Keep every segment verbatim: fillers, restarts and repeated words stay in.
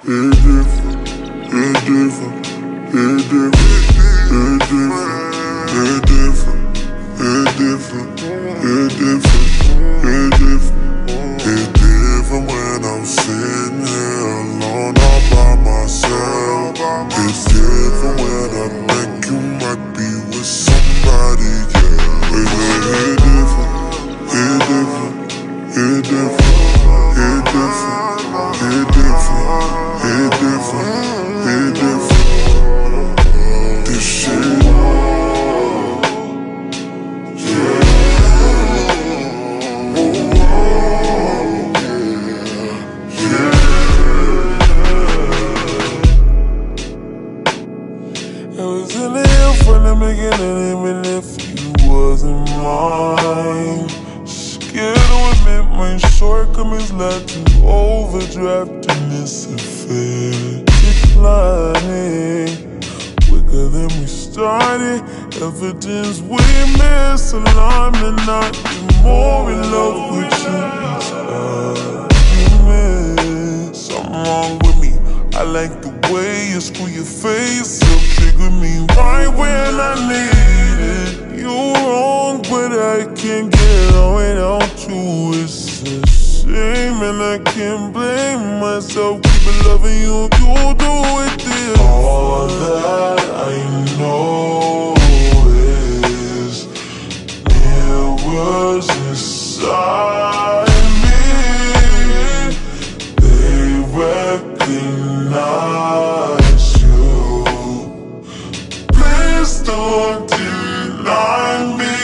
It different, it different, it different, it different, it different, it different, it different, it different when I'm sitting here alone all by myself. It's different when I think you might be with somebody, yeah. It, it different, it different, it different, it different. It different, it different, it different. This shit, yeah, yeah. I was in the hill from the beginning, even if you wasn't mine. Scared to admit my shortcomings led to overdraft in this affair. Declining quicker than we started. Evidence we misalignment, not be more in love with you each argument. Something wrong with me. I like the way you screw your face up, trigger me right when I need it. You're wrong, but I can't get on without you. It's a shame and I can't blame myself. Keep it loving you, you do it this. All that I know is mirrors inside me. They recognize you. Please don't deny me.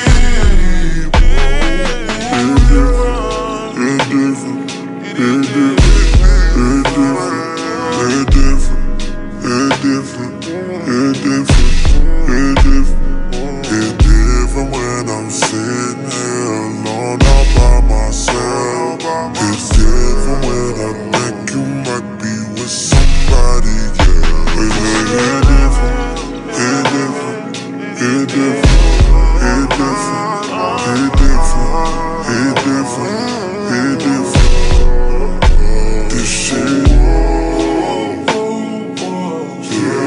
It different, it different, it different, it different, it different, it different, it different when I'm sitting here alone all by myself. It's different when I think you might be with somebody, yeah. It different, it different, it different, it different, it different, it different. It different, this shit, yeah,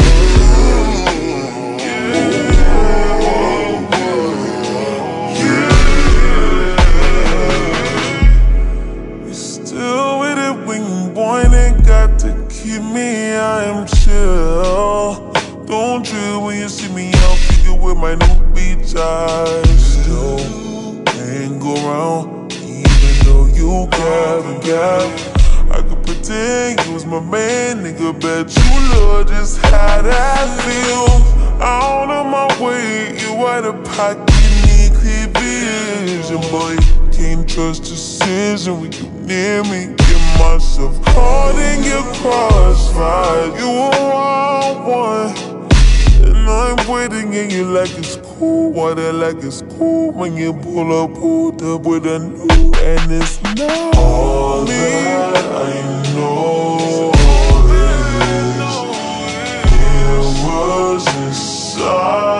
yeah. You still with it when you want it, got to keep me, I am chill. Don't drill when you see me out, figure with my new beach eyes. Still ain't go round. You gab and gab. I could pretend you was my man, nigga. Bet you love just how that feel. Out of my way, you out of pocket, need clear vision. Boy, can't trust decision when you near me. Get myself caught in your crossfire. You a wild one, and I'm waiting and you like it's cool. Water like it's cool when you pull up, pulled up with a new, and it's not all me. That I know is it was inside.